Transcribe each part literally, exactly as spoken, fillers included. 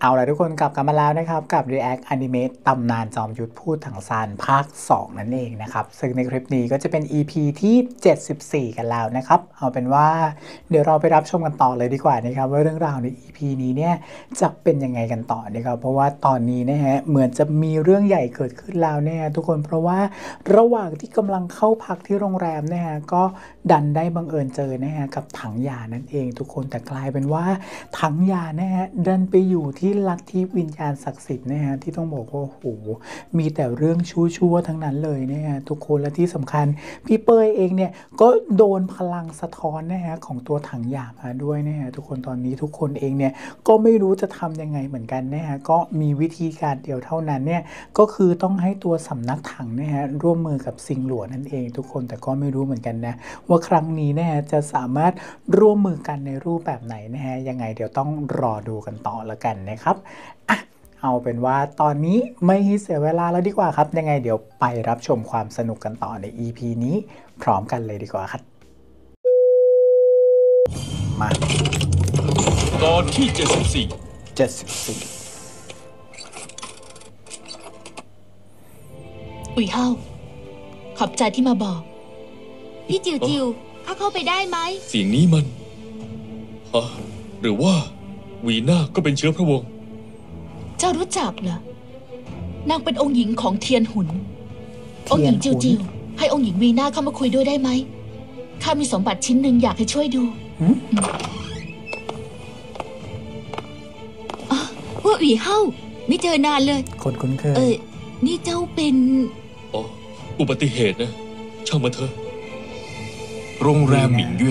เอาละทุกคนกลับกันมาแล้วนะครับกับ React Anime ตำนานจอมยุทธพูดถังซานภาคสองนั่นเองนะครับซึ่งในคลิปนี้ก็จะเป็น อี พี ที่เจ็ดสิบสี่กันแล้วนะครับเอาเป็นว่าเดี๋ยวเราไปรับชมกันต่อเลยดีกว่านะครับว่าเรื่องราวใน อี พี นี้เนี่ยจะเป็นยังไงกันต่อนะครับเพราะว่าตอนนี้นะฮะเหมือนจะมีเรื่องใหญ่เกิดขึ้นแล้วเนี่ยทุกคนเพราะว่าระหว่างที่กำลังเข้าพักที่โรงแรมนะฮะก็ดันได้บังเอิญเจอนะฮะกับถังยานั่นเองทุกคนแต่กลายเป็นว่าถังยานะฮะดันไปอยู่ที่ลัทธิวิญญาณศักดิ์สิทธิ์นะฮะที่ต้องบอกว่าโอ้โหมีแต่เรื่องชั่วๆทั้งนั้นเลยนะฮะทุกคนและที่สำคัญพี่เป้ยเองเนี่ยก็โดนพลังสะท้อนนะฮะของตัวถังยามาด้วยนะฮะทุกคนตอนนี้ทุกคนเองเนี่ยก็ไม่รู้จะทำยังไงเหมือนกันนะฮะก็มีวิธีการเดียวเท่านั้นเนี่ยก็คือต้องให้ตัวสำนักถังนะฮะร่วมมือกับซิงหลัวนั่นเองทุกคนแต่ก็ไม่รู้เหมือนกันนะว่าครั้งนี้นะฮะจะสามารถร่วมมือกันในรูปแบบไหนนะฮะยังไงเดี๋ยวต้องรอดูกันต่อแล้วกันนะครับอ่ะเอาเป็นว่าตอนนี้ไม่เสียเวลาแล้วดีกว่าครับยังไงเดี๋ยวไปรับชมความสนุกกันต่อใน อี พี นี้พร้อมกันเลยดีกว่าครับมาตอนที่เจ็ดสิบสี่เจ็ดสิบสี่อุ๋ยเฮาขอบใจที่มาบอกพี่จิวจิวข้าเข้าไปได้ไหมเสียงนี้มันฮะหรือว่าวีน่าก็เป็นเชื้อพระวงศ์เจ้ารู้จักเหรอนางเป็นองค์หญิงของเทียนหุนองค์หญิงจิวจิวให้องค์หญิงวีน่าเข้ามาคุยด้วยได้ไหมข้ามีสมบัติชิ้นหนึ่งอยากให้ช่วยดูว่าอุ๋ยเฮาไม่เจอนานเลยคนคุ้นเคยเออนี่เจ้าเป็นอ๋ออุบัติเหตุนะช่างมันเถอะโรงแรมหมิงเย่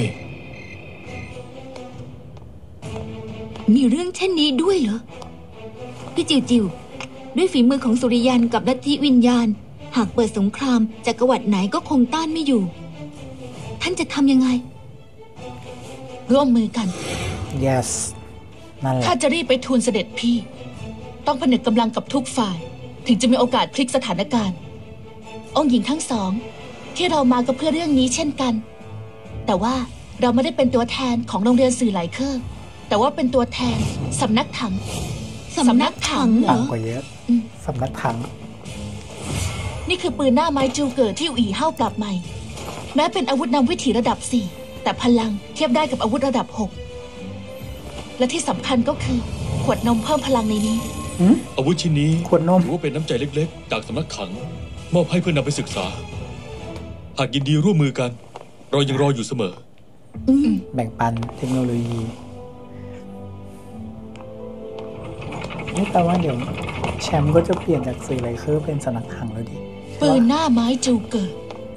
มีเรื่องเช่นนี้ด้วยเหรอพี่จิวจิวด้วยฝีมือของสุริยันกับลัทธิวิญญาณหากเปิดสงครามจักรวรรดิไหนก็คงต้านไม่อยู่ท่านจะทำยังไงร่วมมือกัน yes นั่นแหละข้าจะรีบไปทูลเสด็จพี่ต้องผนึกกำลังกับทุกฝ่ายถึงจะมีโอกาสพลิกสถานการณ์องค์หญิงทั้งสองที่เรามาก็เพื่อเรื่องนี้เช่นกันแต่ว่าเราไม่ได้เป็นตัวแทนของโรงเรียนสื่อหลายเครือแต่ว่าเป็นตัวแทนสำนักถังสำนักถังเหรอต่างกว่าเยอะสำนักถังนี่คือปืนหน้าไม้จูเกิดที่อีเฮ้าปรับใหม่แม้เป็นอาวุธนำวิถีระดับสี่แต่พลังเทียบได้กับอาวุธระดับหกและที่สำคัญก็คือขวดนมเพิ่มพลังในนี้อาวุธชิ้นนี้ขวดนมถือว่าเป็นน้ำใจเล็กๆจากสำนักถังมอบให้เพื่อนำไปศึกษาหากยินดีร่วมมือกันเรายังรออยู่เสมอแบ่งปันเทคโนโลยีนี่แปลว่าเดี๋ยวแชมป์ก็จะเปลี่ยนจากสื่อไลเคอร์เป็นสำนักถังแล้วดิปืนหน้าไม้จูเกิด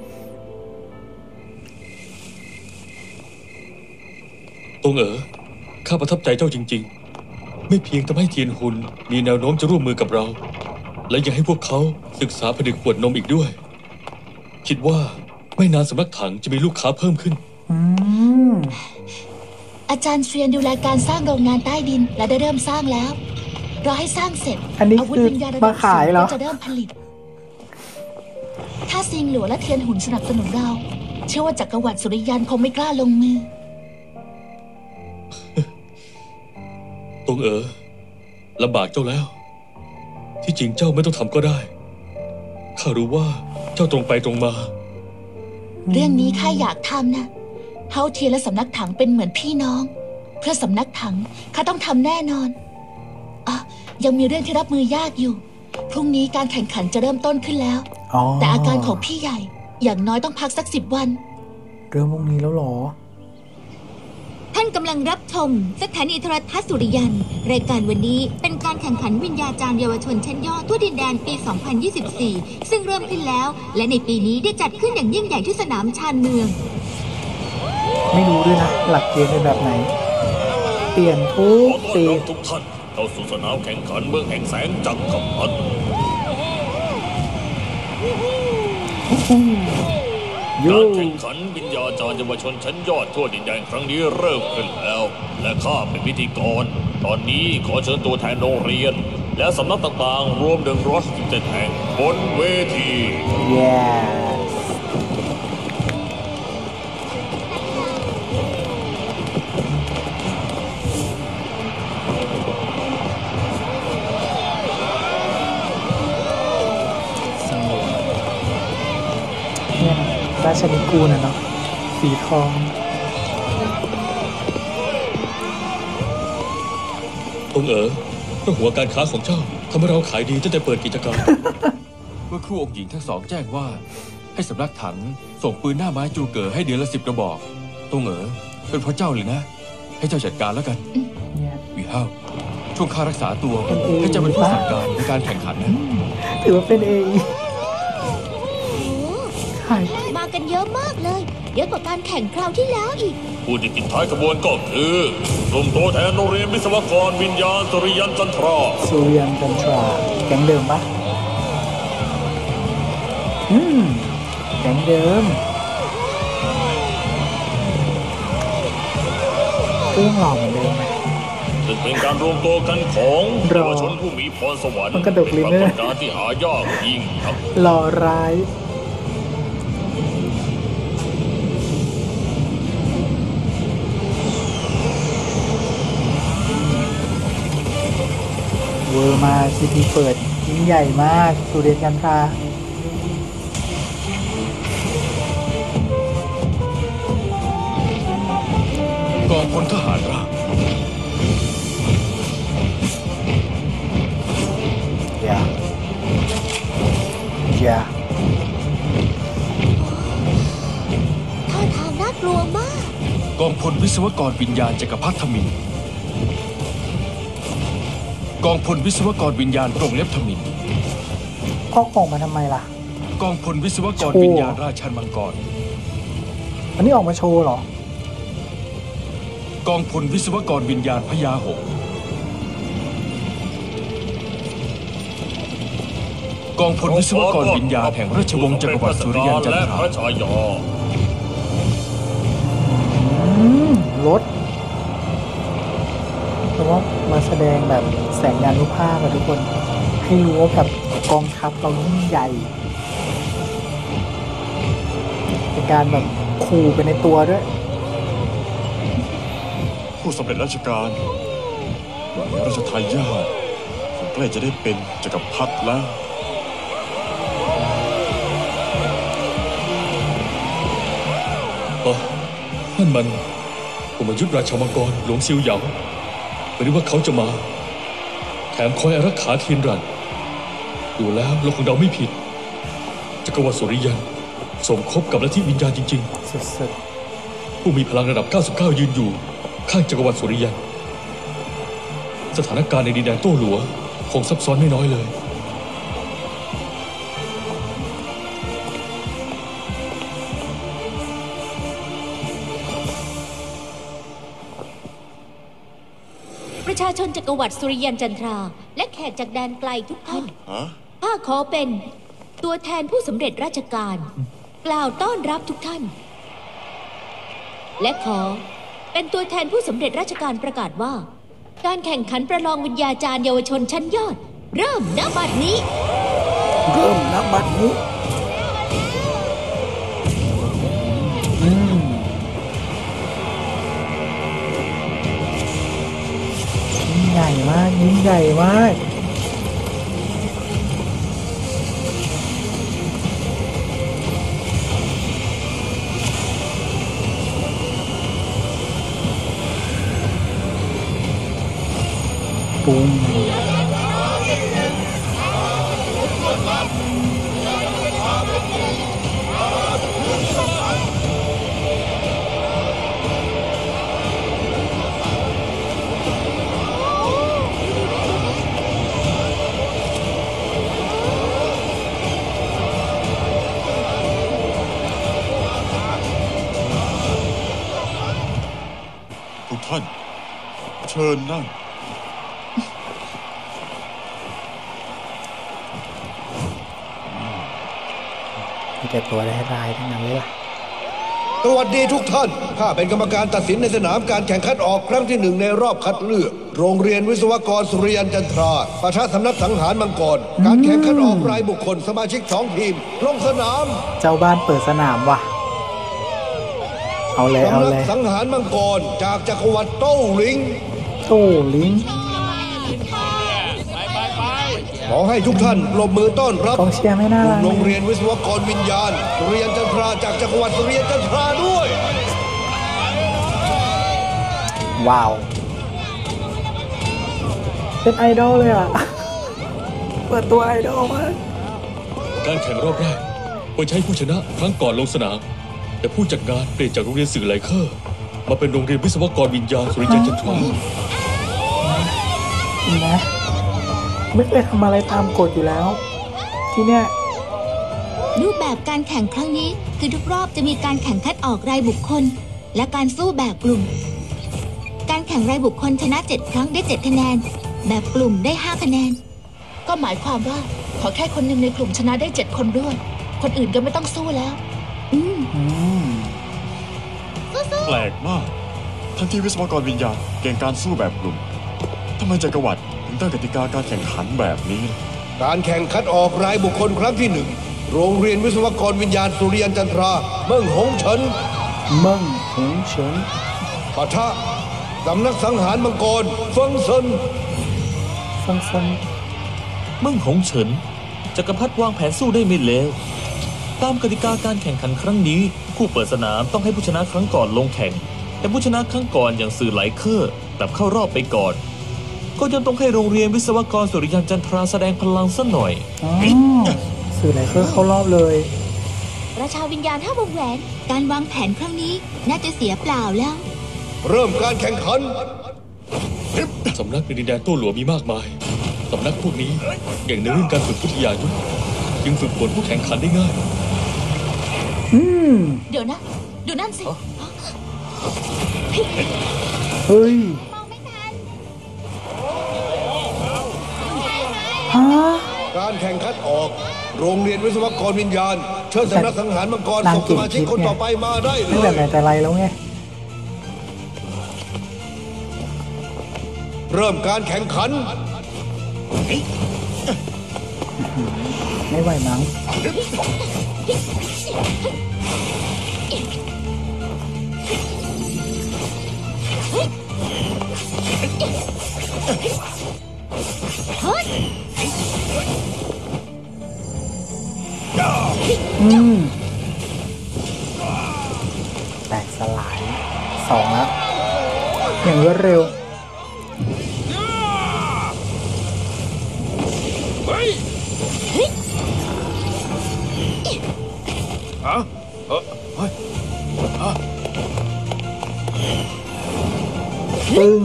ตงเอ๋อข้าประทับใจเจ้าจริงๆไม่เพียงทำให้เทียนหุนมีแนวโน้มจะร่วมมือกับเราและยังให้พวกเขาศึกษาผลิตขวดนมอีกด้วยคิดว่าไม่นานสำนักถังจะมีลูกค้าเพิ่มขึ้นอาจารย์เซียนดูแลการสร้างโรงงานใต้ดินและได้เริ่มสร้างแล้วรอให้สร้างเสร็จอาวุธวิญญาณระดับสี่ก็จะเริ่มผลิตถ้าซิงหลัวและเทียนหุนสนับสนุนเราเชื่อว่าจักรวรรดิสุริยันคงไม่กล้าลงมือตงเอ๋อลำบากเจ้าแล้วที่จริงเจ้าไม่ต้องทำก็ได้ข้ารู้ว่าเจ้าตรงไปตรงมาเรื่องนี้ข้าอยากทำนะเฮาเทียนและสำนักถังเป็นเหมือนพี่น้องเพื่อสำนักถังข้าต้องทำแน่นอนอ่ะยังมีเรื่องที่รับมือยากอยู่พรุ่งนี้การแข่งขันจะเริ่มต้นขึ้นแล้วแต่อาการของพี่ใหญ่อย่างน้อยต้องพักสักสิบวันเริ่มพรุ่งนี้แล้วหรอท่านกำลังรับชมสถานีโทรทัศน์สุริยันรายการวันนี้เป็นการแข่งขันวิญญาจารย์เยาวชนชั้นยอดทั่วดินแดนปี สองพันยี่สิบสี่ ซึ่งเริ่มขึ้นแล้วและในปีนี้ได้จัดขึ้นอย่างยิ่งใหญ่ที่สนามชานเมืองไม่รู้ด้วยนะหลักเกณฑ์เป็นแบบไหนเปลี่ยนทุกปีทุกท่านเข้าสู่สนามแข่งขันเมืองแห่งแสงจักรพรรดิการแข่งขันวิญญาจารย์เยาวชนชั้นยอดทั่วดินแดนครั้งนี้เริ่มขึ้นแล้วและข้าเป็นพิธีกรตอนนี้ขอเชิญตัวแทนโรงเรียนและสำนักต่างๆรวมหนึ่งร้อยสิบเจ็ดแห่งบนเวที yes เนี่ยนะราชนิกูลนะเนาะสีทองตงเอ๋อเพราะหัวการค้าของเจ้าทำให้เราขายดีตั้งแต่เปิดกิจการเมื่อครู่องค์หญิงทั้งสองแจ้งว่า ให้สำนักถังส่งปืนหน้าไม้จูเก๋อให้เดือนละสิบกระบอกตงเอ๋อเป็นเพราะเจ้าเลยนะ ให้เจ้าจัดการแล้วกันเนี่ยวีเฮาช่วงค่ารักษาตัวให้เจ้าเป็นผู้สั่งการในการแข่งขันนะถือว่าเป็นเอไอโอ้ขายมากันเยอะมากเลย เยอะกว่าการแข่งคราวที่แล้วอีกผู้ที่ติดท้ายขบวนก็คือกลุ่มตัวแทนโรงเรียนวิศวกรวิญญาณสุริยันจันทราสุริยันจันทราแก๊งเดิมปะอืมแก๊งเดิมก็ยังหล่อเหมือนเดิมไหมซึ่งเป็นการรวมตัวกันของรอเยาวชนผู้มีพรสวรรค์มันกระดกลิ้นเป็ด้วยนปรากฏการณ์ที่หายากยิ่งนักหล่อร้ายเวอร์มาซีทีเปิดยิ่งใหญ่มากสุริยันจันทรากองพลทหารราบอย่าอย่าท่าทางน่ากลัวมากกองพลวิศวกรวิญญาณจักรพรรดิธมินกองพลวิศวกรวิญญาณโรงเล็บธมินก็ออกมาทำไมล่ะกองพลวิศวกรโชว์วิญญาณราชันมังกรอันนี้ออกมาโชว์เหรอกองพลวิศวกรวิญญาณพญาหงส์กองพลวิศวกรวิญญาณแห่งราชวงศ์จักรวรรดิสุริยันจันและทราพระชายาอืมรถแต่ว่ามาแสดงแบบแสงยานุภาพอะทุกคน ให้รู้ว่าแบบกองทัพเรายิ่งใหญ่ เป็นการแบบขู่ไปในตัวด้วยผู้สำเร็จราชการราชทายาทผมใกล้จะได้เป็นจักรพรรดิแล้วอ๋อนั่นมันผมยุทธราชมังกรหลวงซิวเหยาไม่รู้ว่าเขาจะมา แถมคอยอารักขาเทียนรันดูแล้วเราคงเดาไม่ผิดจักรวรรดิสุริยันสมคบกับลัทธิวิญญาณจริงสุดๆ ผู้มีพลังระดับ เก้าสิบเก้า ยืนอยู่ข้างจักรวรรดิสุริยันสถานการณ์ในดินแดนโต้หลัวคงซับซ้อนไม่น้อยเลยประชาชนจักรวรรดิสุริยันจันทรา และแขกจากแดนไกลทุกท่านฮะข้าขอเป็นตัวแทนผู้สำเร็จราชการ กล่าวต้อนรับทุกท่าน และขอเป็นตัวแทนผู้สำเร็จราชการประกาศว่า การแข่งขันประลองวิญญาจารย์เยาวชนชั้นยอด เริ่มณบัดนี้ๆ เริ่มนับบัตรนี้อืมยิ่งใหญ่มาก ยิ่งใหญ่มาก ปุ้งทุกท่าน เชิญนั่งมีแต่ตัวร้ายๆทั้งนั้นเลยล่ะสวัสดีทุกท่าน ข้าเป็นกรรมการตัดสินในสนามการแข่งขันออกครั้งที่หนึ่งในรอบคัดเลือก โรงเรียนวิศวกรสุริยันจันทราปะทะสำนักสังหารมังกร การแข่งขันออกรายบุคคลสมาชิกสองทีม ลงสนามเจ้าบ้านเปิดสนามว่ะ เอาเลย เอาสำนัเลยสังหารมังกรจากจักรวรรดิโต้หลิงโต้ลิงเขอให้ทุกท่านปรบมือต้อนรับกองเชียร์ไม่น่ารักโรงเรียนวิศวกรวิญญาณสุริยันจันทราจากจักรวรรดิสุริยันจันทราด้วยว้าวเป็นไอดอลเลยอ่ะ เปิดตัวไอดอลมากการแข่งรอบแรกควรใช้ผู้ชนะครั้งก่อนลงสนาม แต่ผู้จัดงานเปลี่ยนจากโรงเรียนสื่อไลเคอร์มาเป็นโรงเรียนวิศวกรวิญญาณสุริยันจันทรานะไม่เคยทำอะไรตามกฎอยู่แล้ว ที่เนี้ยรูปแบบการแข่งครั้งนี้คือทุกรอบจะมีการแข่งคัดออกรายบุคคล และการสู้แบบกลุ่ม การแข่งรายบุคคลชนะเจ็ดครั้งได้เจ็ดคะแนน แบบกลุ่มได้ห้าคะแนนก็หมายความว่าขอแค่คนหนึ่งในกลุ่มชนะได้เจ็ดคนรวดคนอื่นก็ไม่ต้องสู้แล้วอืมอืมแปลกมาก ทั้งที่วิศวกรวิญญาณเก่งการสู้แบบกลุ่มทำไมจักรวรรดิถึงตั้งกติกาการแข่งขันแบบนี้ล่ะการแข่งขันออกรายบุคคลครั้งที่หนึ่งโรงเรียนวิศวกรวิญญาณสุริยันจันทราเมืองหงเฉินเมิ่งหงเฉินปะทะสำนักสังหารมังกรเฟิงเซินฟังฟังเมืองหงเฉินจักรพรรดิวางแผนสู้ได้ไม่เลวตามกติกาการแข่งขันครั้งนี้ผู้เปิดสนามต้องให้ผู้ชนะครั้งก่อนลงแข่ง แต่ผู้ชนะครั้งก่อนอย่างสื่อไหลเคอร์กลับเข้ารอบไปก่อน ก็ยังต้องให้โรงเรียนวิศวกรสุริยันจันทราแสดงพลังสักหน่อยอ๋อสื่อไหลเคอร์เข้ารอบเลยราชาวิญญาณห้าวงแหวน การวางแผนครั้งนี้น่าจะเสียเปล่าแล้วเริ่มการแข่งขันสำนักในดินแดนโต้หลวงมีมากมาย สำนักพวกนี้เก่งในเรื่องการฝึกวิทยายุทธจึงฝึกฝนผู้แข่งขันได้ง่ายอืมเดี๋ยวนะ ดูนั่นสิเฮ้ยฮะการแข่งขันออก โรงเรียนวิศวกรวิญญาณ เชิญสำนักสังหารมังกรนางส่งเก่สงมาชิกคิดคนไงต่อไปมาได้เลไม่แบบยไหนแต่ไรแล้วไงเริ่มการแข่งขันไม่ไหวมั้ง อืม แตกสลาย สองแล้ว อย่างรวดเร็ว ปึ้ง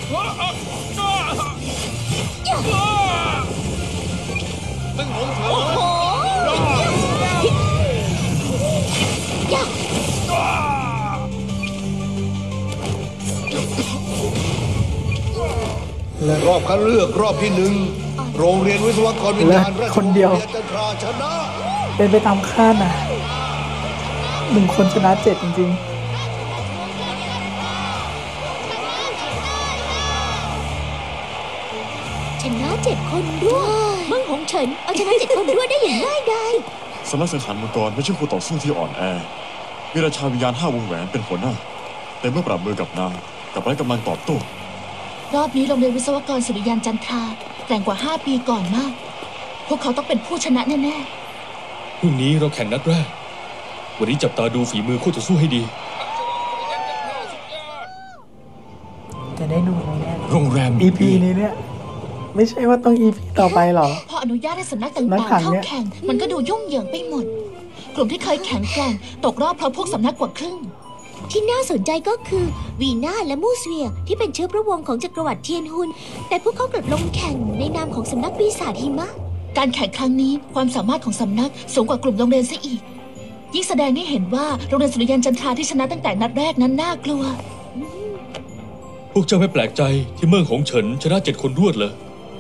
รอบคัดเลือกรอบที่หนึ่งโรงเรียนวิศวกรวิญญาณเลิศราชคนเดียวสุริยันจันทราชนะเป็นไปตามคาดนะหนึ่งคนชนะเจ็ดจริงชนะเจ็ดคนรวดเมืองหงเฉินเอาชนะเจ็ดคนรวดได้อย่างง่ายดายสำนักสังหารมังกรไม่ใช่คู่ต่อสู้ที่อ่อนแอมีราชาวิญญาณห้าวงแหวนเป็นหัวหน้า แต่เมื่อปรับมือกับนางกลับไร้กำลังตอบโต้รอบนี้โรงเรียนวิศวกรสุริยันจันทราแกร่งกว่าห้าปีก่อนมาก พวกเขาต้องเป็นผู้ชนะแน่พรุ่งนี้เราแข่งนัดแรก วันนี้จับตาดูฝีมือคู่ต่อสู้ให้ดีๆ จะได้ดูไหมเนี่ยโรงแรมอี พี นี้เนี่ย ไม่ใช่ว่าต้อง อี พี ต่อไปหรอๆพออนุญาตให้สำนักต่านังกๆขังเข้าเนี่ยแข่ง มันก็ดูยุ่งเหยิงไปหมด กลุ่มที่เคยแข่งแกร่งตกรอบเพราะพวกสำนักกว่าครึ่งที่น่าสนใจก็คือวีน่าและมูสเวียที่เป็นเชื้อพระวงศ์ของจักรวรรดิเทียนฮุน แต่พวกเขากลับลงแข่งในนามของสำนักปีศาจหิมะการแข่งครั้งนี้ความสามารถของสำนักสูงกว่ากลุ่มโรงเรียนซะอีก ยิ่งแสดงให้เห็นว่าโรงเรียนสุริยันจันทราที่ชนะตั้งแต่นัดแรกนั้นน่ากลัวพวกเจ้าไม่แปลกใจที่เมืองหงเฉินชนะเจ็ดคนรวดเลย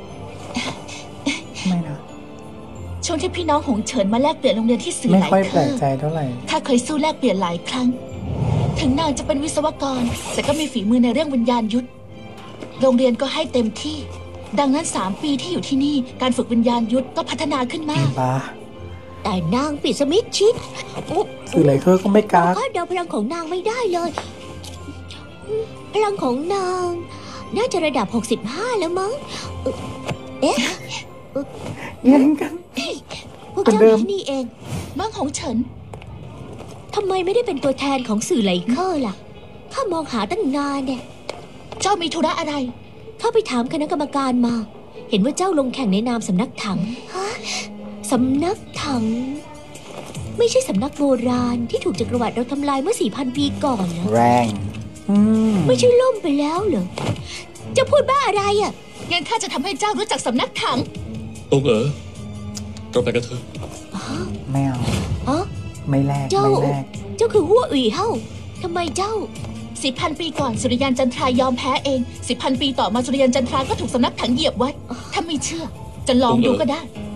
ไม่นะช่วงที่พี่น้องหงเฉินมาแลกเปลี่ยนโรงเรียนที่สื่อไม่หลายค่อยเคแปลอกใจเท่าไหร่ข้าเคยสู้แลกเปลี่ยนหลายครั้ง ถึงนางจะเป็นวิศวกร แต่ก็มีฝีมือในเรื่องวิญญาณยุทธโรงเรียนก็ให้เต็มที่ ดังนั้นสามปีที่อยู่ที่นี่การฝึกวิญญาณยุทธก็พัฒนาขึ้นมากปะแต่นางปิดสมิธชิดสื่อไหลเคอร์ก็ไม่กล้าเราคาดเดาพลังของนางไม่ได้เลยอืมพลังของนาง น่าจะระดับหกสิบห้าแล้วมั้ง เอ๊ะแย่งกันพวกเหมือนเจ้าเดิมที่นี่เองเมืองของเฉินทำไมไม่ได้เป็นตัวแทนของสื่อไหลเคอร์ล่ะข้ามองหาตั้งนานเนี่ยเจ้ามีธุระอะไรเข้าไปถามคณะกรรมการมา เห็นว่าเจ้าลงแข่งในนามสำนักถังฮะสำนักถัง ไม่ใช่สำนักโบราณที่ถูกจักรวรรดิเราทำลายเมื่อสี่พันปีก่อนนะแรงอืมไม่ใช่ล่มไปแล้วเหรอจะพูดบ้าอะไรอ่ะงั้นข้าจะทำให้เจ้ารู้จักสำนักถังตรงเอ๋อเราไปกันเถอะไม่เอาอ๋อไม่แลกเจ้าไม่แลกเจ้าคือหัวủyเฮ้าทำไมเจ้าสิบพันปีก่อนสุริยันจันทรายอมแพ้เองสิบพันปีต่อมาสุริยันจันทราก็ถูกสำนักถังเหยียบไว้ ถ้าไม่เชื่อ จะลองดูก็ได้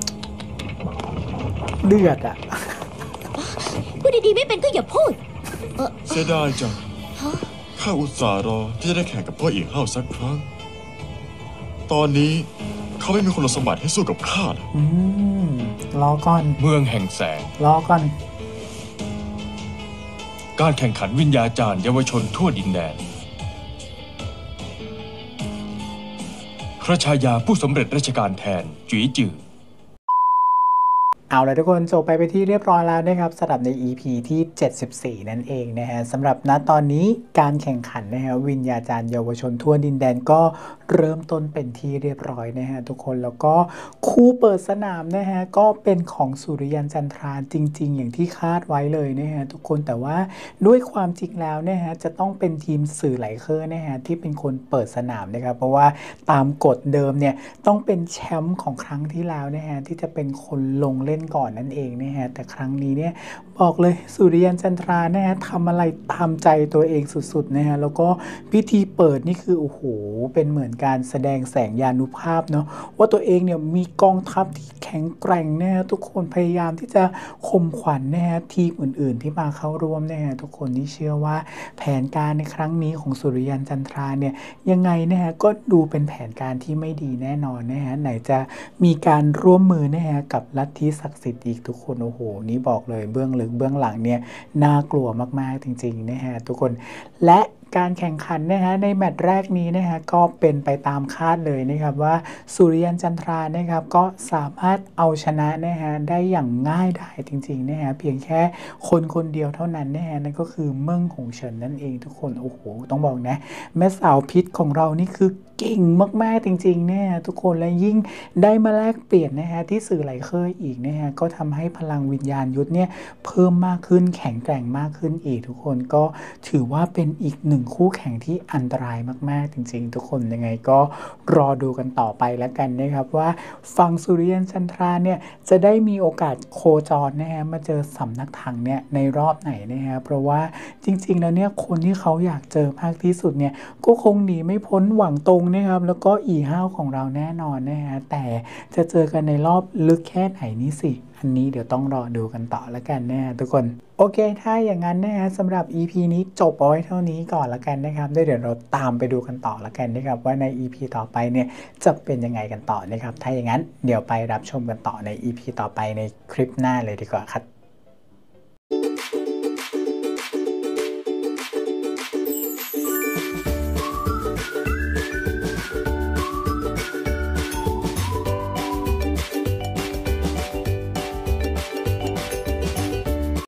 เดือดอ่ะพูดดีๆไม่เป็นก็อย่าพูดเสียดายจังฮะข้าอุตส่าห์รอที่จะได้แข่งกับพ่ออีกเฮ้าสักครั้ง ตอนนี้เขาไม่มีคุณสมบัติให้สู้กับข้าเลยอืมรอก่อนเมืองแห่งแสงรอก่อนการแข่งขันวิญญาจารย์เยาวชนทั่วดินแดน พระชายาผู้สำเร็จราชการแทนจุ๋ยจือเอาละทุกคนจบไปไปที่เรียบร้อยแล้วนะครับสำหรับใน อี พี ที่ เจ็ดสิบสี่ นั่นเองนะฮะสำหรับณตอนนี้การแข่งขันนะฮะวิญญาจารย์เยาวชนทั่วดินแดนก็เริ่มต้นเป็นที่เรียบร้อยนะฮะทุกคนแล้วก็คู่เปิดสนามนะฮะก็เป็นของสุริยันจันทราจริงๆอย่างที่คาดไว้เลยนะฮะทุกคนแต่ว่าด้วยความจริงแล้วนะฮะจะต้องเป็นทีมสื่อไหลเคอร์นะฮะที่เป็นคนเปิดสนามนะครับเพราะว่าตามกฎเดิมเนี่ยต้องเป็นแชมป์ของครั้งที่แล้วนะฮะที่จะเป็นคนลงเล่นก่อนนั่นเองนะฮะแต่ครั้งนี้เนี่ยบอกเลยสุริยันจันทรานะฮะทำอะไรตามใจตัวเองสุดๆนะฮะแล้วก็พิธีเปิดนี่คือโอ้โหเป็นเหมือนการแสดงแสงยานุภาพเนาะว่าตัวเองเนี่ยมีกองทัพที่แข็งแกร่งนะฮะทุกคนพยายามที่จะข่มขวัญนะฮะทีมอื่นๆที่มาเข้าร่วมนะฮะทุกคนที่เชื่อว่าแผนการในครั้งนี้ของสุริยันจันทราเนี่ยยังไงนะฮะก็ดูเป็นแผนการที่ไม่ดีแน่นอนนะฮะไหนจะมีการร่วมมือนะฮะกับลัทธิศักดิ์สิทธิ์อีกทุกคนโอ้โหนี่บอกเลยเบื้องลึกเบื้องหลังเนี่ยน่ากลัวมากๆจริงๆนะฮะทุกคนและการแข่งขันนะฮะในแมตช์แรกนี้นะฮะก็เป็นไปตามคาดเลยนะครับว่าสุริยันจันทรานะครับก็สามารถเอาชนะนะฮะได้อย่างง่ายดายจริงๆนะฮะเพียงแค่คนคนเดียวเท่านั้นนะฮะนั่นก็คือเมิ่งหงเฉินนั่นเองทุกคนโอ้โหต้องบอกนะแม่สาวพิษของเรานี่คือเก่งมากๆจริงๆนะฮะทุกคนและยิ่งได้มาแลกเปลี่ยนนะฮะที่สื่อไหลเคอร์อีกนะฮะก็ทำให้พลังวิญญาณยุทธเนี่ยเพิ่มมากขึ้นแข็งแกร่งมากขึ้นอีกทุกคนก็ถือว่าเป็นอีกหนึ่งคู่แข่งที่อันตรายมากๆจริงๆทุกคนยังไงก็รอดูกันต่อไปแล้วกันนะครับว่าฝั่งสุริยันจันทราเนี่ยจะได้มีโอกาสโคจรนะฮะมาเจอสำนักถังเนี่ยในรอบไหนนะฮะเพราะว่าจริงๆแล้วเนี่ยคนที่เขาอยากเจอมากที่สุดเนี่ยก็คงหนีไม่พ้นหวังตรงนะครับแล้วก็อีห้าวของเราแน่นอนนะฮะแต่จะเจอกันในรอบลึกแค่ไหนนี่สิอันนี้เดี๋ยวต้องรอดูกันต่อแล้วกันนะฮะทุกคนโอเคถ้าอย่างนั้นนะฮะสำหรับ อี พี นี้จบเอาไว้เท่านี้ก่อนแล้วกันนะครับเดี๋ยวเราตามไปดูกันต่อแล้วกันนะครับว่าใน อี พี ต่อไปเนี่ยจะเป็นยังไงกันต่อนะครับถ้าอย่างนั้นเดี๋ยวไปรับชมกันต่อใน อี พี ต่อไปในคลิปหน้าเลยดีกว่าครับ